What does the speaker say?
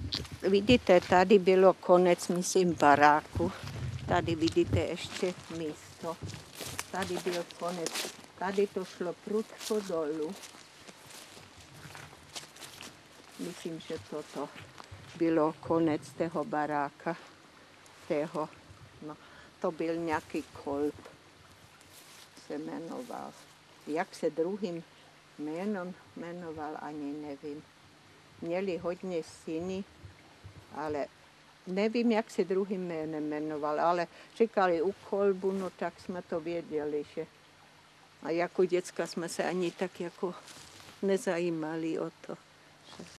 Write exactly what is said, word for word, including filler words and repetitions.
Vidíte, tady bylo konec, myslím, baráku. Tady vidíte ještě místo. Tady byl konec. Tady to šlo prudko dolů. Myslím, že toto bylo konec toho baráka. Tého. No, to byl nějaký kolb, se jmenoval. Jak se druhým jménem jmenoval, ani nevím. Měli hodně syny, ale nevím, jak se druhým jménem jmenoval, ale říkali u kolbu, no tak jsme to věděli, že. A jako děcka jsme se ani tak jako nezajímali o to.